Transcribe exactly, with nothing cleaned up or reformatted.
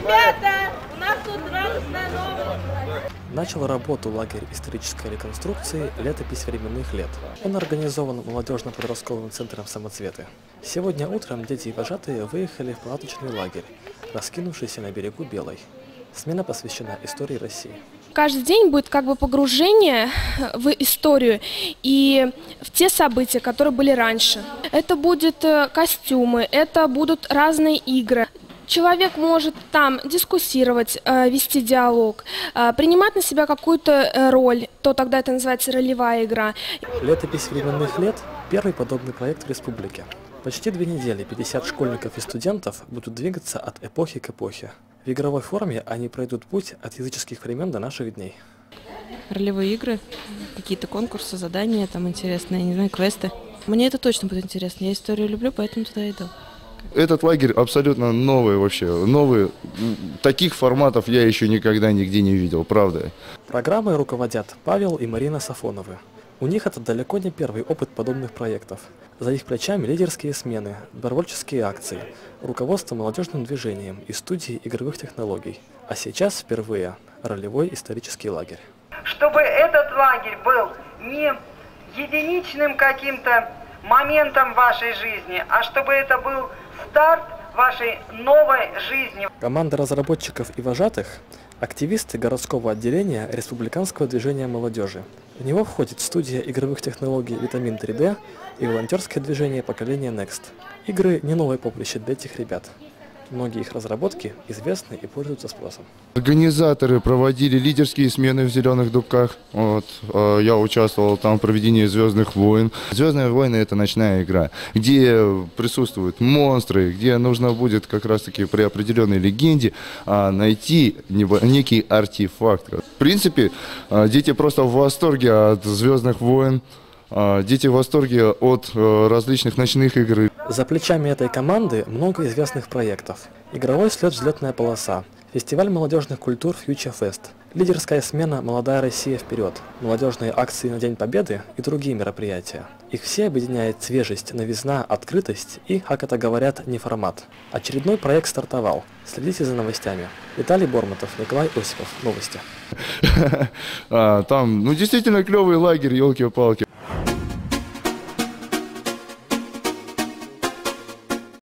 Ребята, у нас тут радостная новость. Начал работу лагерь исторической реконструкции «Летопись временных лет». Он организован молодежно-подростковым центром «Самоцветы». Сегодня утром дети и вожатые выехали в палаточный лагерь, раскинувшийся на берегу Белой. Смена посвящена истории России. Каждый день будет как бы погружение в историю и в те события, которые были раньше. Это будут костюмы, это будут разные игры. Человек может там дискуссировать, вести диалог, принимать на себя какую-то роль, то тогда это называется ролевая игра. «Летопись временных лет» – первый подобный проект в республике. Почти две недели пятьдесят школьников и студентов будут двигаться от эпохи к эпохе. В игровой форме они пройдут путь от языческих времен до наших дней. Ролевые игры, какие-то конкурсы, задания там интересные, не знаю, квесты. Мне это точно будет интересно. Я историю люблю, поэтому туда иду. Этот лагерь абсолютно новый вообще. Новый. Таких форматов я еще никогда нигде не видел, правда. Программой руководят Павел и Марина Сафоновы. У них это далеко не первый опыт подобных проектов. За их плечами лидерские смены, добровольческие акции, руководство молодежным движением и студии игровых технологий. А сейчас впервые ролевой исторический лагерь. Чтобы этот лагерь был не единичным каким-то моментом вашей жизни, а чтобы это был старт вашей новой жизни. Команда разработчиков и вожатых – активисты городского отделения Республиканского движения молодежи. В него входит студия игровых технологий «Витамин три дэ» и волонтерское движение поколения Next. Игры не новое поприще для этих ребят. Многие их разработки известны и пользуются спросом. Организаторы проводили лидерские смены в «Зеленых дубках». Вот, я участвовал там в проведении «Звездных войн». «Звездные войны» — это ночная игра, где присутствуют монстры, где нужно будет как раз-таки при определенной легенде найти некий артефакт. В принципе, дети просто в восторге от «Звездных войн». Дети в восторге от различных ночных игр. За плечами этой команды много известных проектов. Игровой слет «Взлетная полоса», фестиваль молодежных культур Future Fest, лидерская смена «Молодая Россия вперед», молодежные акции на День Победы и другие мероприятия. Их все объединяет свежесть, новизна, открытость и, как это говорят, неформат. Очередной проект стартовал. Следите за новостями. Виталий Бормотов, Николай Осипов. Новости. Там, ну, действительно клевый лагерь, елки-палки.